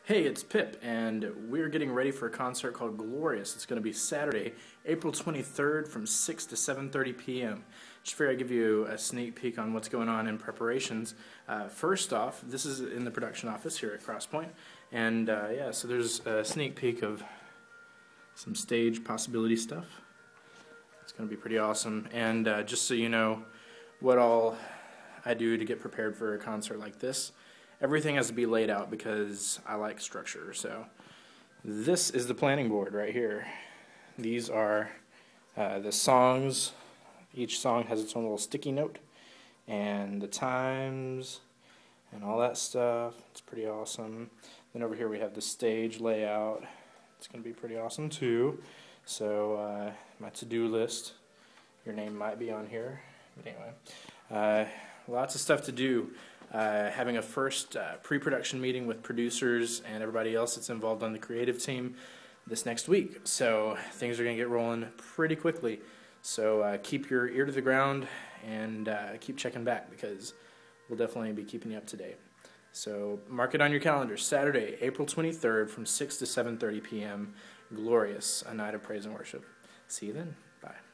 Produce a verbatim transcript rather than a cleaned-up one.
Hey, it's Pip, and we're getting ready for a concert called Glorious. It's going to be Saturday, April twenty-third from six to seven thirty p m Just figured I'd give you a sneak peek on what's going on in preparations. Uh, first off, this is in the production office here at CrossPointe, and uh, yeah, so there's a sneak peek of some stage possibility stuff. It's going to be pretty awesome, and uh, just so you know what all I do to get prepared for a concert like this, everything has to be laid out because I like structure. So this is the planning board right here. These are uh, the songs. Each song has its own little sticky note, and the times and all that stuff. It's pretty awesome. Then over here we have the stage layout. It's going to be pretty awesome too. So uh, my to-do list, your name might be on here. But anyway, uh, lots of stuff to do. Uh, having a first uh, pre-production meeting with producers and everybody else that's involved on the creative team this next week. So things are going to get rolling pretty quickly. So uh, keep your ear to the ground and uh, keep checking back because we'll definitely be keeping you up to date. So mark it on your calendar. Saturday, April twenty-third from six to seven thirty p m Glorious, a night of praise and worship. See you then. Bye.